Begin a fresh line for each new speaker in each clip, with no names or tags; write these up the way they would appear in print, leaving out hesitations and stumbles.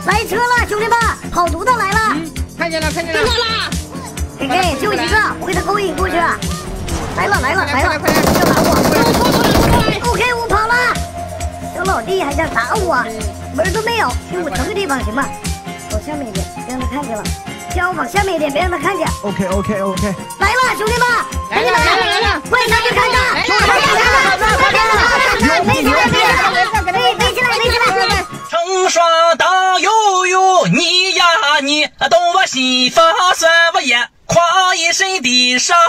来车了，兄弟们，跑毒的来了！
看见了，看见了！
给就一个，我给他勾引过去。来了，要打我 ！OK， 我跑了。这老弟还想打我，门都没有，给我腾个地方行吗？往下面一点，别让他看见了。先往下面一点，别让他看见。
OK。
来了，兄弟们，
来了！
快上去看看！背起来！
成双当悠悠，你呀你，懂我心法算我也跨一身的伤。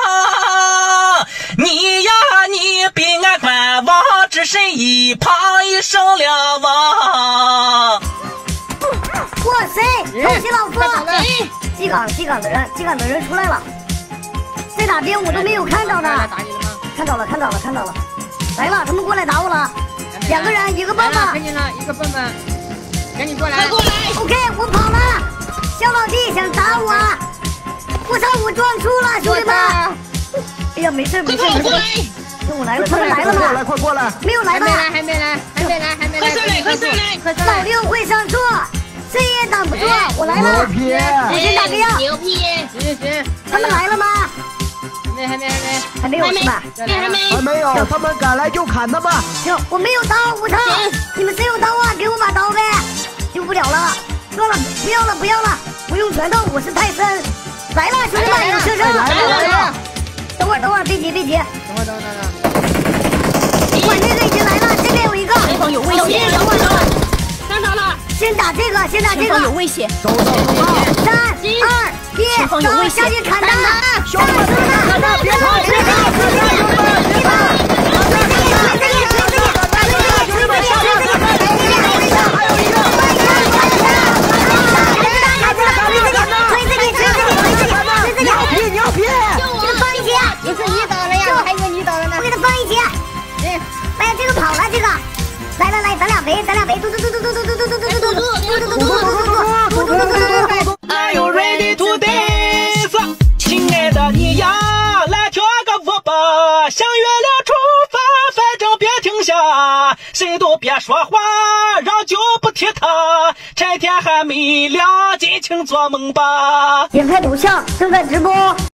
你呀你，比俺宽王之神医，怕一生两亡。
哇塞，恭喜老夫！G 岗的人出来了，在哪边我都没有看到呢。看到了。来了，他们过来打我了。2个人，一个棒棒。
看见了，一个棒棒。赶紧过来！
OK， 我跑了。小老弟想打我，我操，我撞出了，兄弟们！哎呀，没事。跟我来了，他们来了吗？
快来！
没有来吧？
还没来！快上来！
老六会上座，谁也挡不住。我来了，我先打个样。
牛批！
行。
他们来了吗？还没有是吧？
还没有，他们赶来就砍他们。
行，我没有刀，我操！你们谁有刀啊？给我把刀呗！救不了了，算了，不要了，我用拳头，我是泰森。来了，兄弟们，有车上。
来了！
等会儿，别急。
等。
我这个已经来了，这边有一个。
前方有危险！看到了！
先打这个。
前方有危险！
走
！3、2、1，走，下去砍他！
兄弟们，别跑！牛批！
给他放一起！
不是你倒了呀，我还以为你倒了呢。
我给他放一起。哎呀，这个跑了，这个。来，咱俩围，嘟。
Are you ready to dance？ 亲爱的你呀，来跳个舞吧，向月亮出发，反正别停下，谁都别说话，让脚不踢踏，趁天还没亮，尽情做梦吧。
点开头像，正在直播。